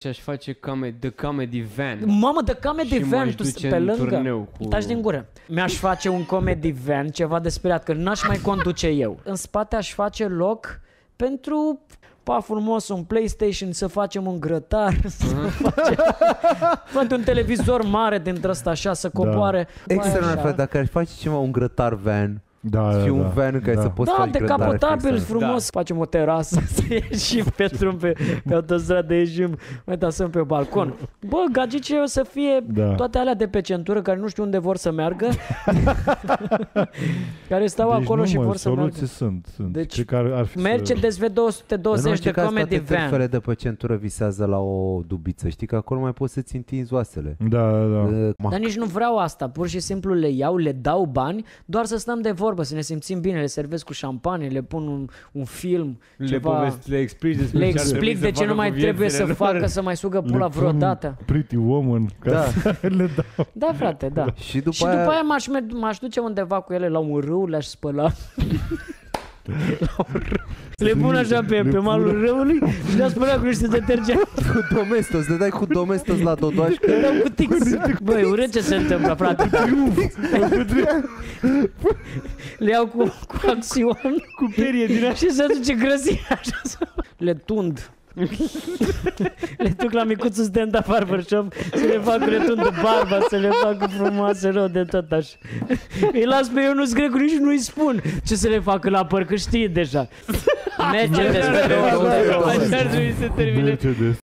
aș face The Comedy Van. Mamă, The Comedy Van, tu pe lângă. Turneu cu... Taci din gură. Mi-aș face un comedy van, ceva de speriat, că n-aș mai conduce eu. În spate aș face loc pentru frumos un PlayStation, să facem un grătar, să facem un televizor mare dintre ăsta așa, să coboare. Extraordinar, frate, dacă aș face ceva, un grătar van. Și un van în care să poți face grătare. Da, decapotabil, frumos. Facem o terasă, să ieșim pe drum, pe autostradă, ieșim, mai tasăm pe balcon. Bă, gagicii o să fie toate alea de pe centură, care nu știu unde vor să meargă, care stau acolo și vor să meargă. Sunt. Deci, ar fi Mercedes V220 de Comedy Van. Toate de pe centură visează la o dubiță. Știi că acolo mai poți să-ți întinzi oasele. Da. Dar nici nu vreau asta. Pur și simplu le iau, le dau bani, doar să stăm de vorbă, să ne simțim bine, le servesc cu șampanie, le pun un film, le explic de ce nu mai trebuie să facă, să mai sugă pula vreodată. Pretty Woman. Le dau. Da, frate, da. Și după aia m-aș duce undeva cu ele la un râu, le-aș spăla. Le pun așa pe malul râului și le-aș spăla cu niște detergent. Cu Domestos, le dai cu Domestos la Dodoașcă. Le dau cu Tix. Băi, urât ce se întâmplă, frate. Le iau cu acțion, cu perie din așa și se duce grăsimea așa. Le tund. Le duc la micuțul stand-up barbershop să le fac retund de barba, să le fac frumoase rău de tot așa. Îi las pe eu, nu-s grec, nici nu-i spun ce să le facă la păr, că știe deja. Mercedes, așa ar trebui să termine.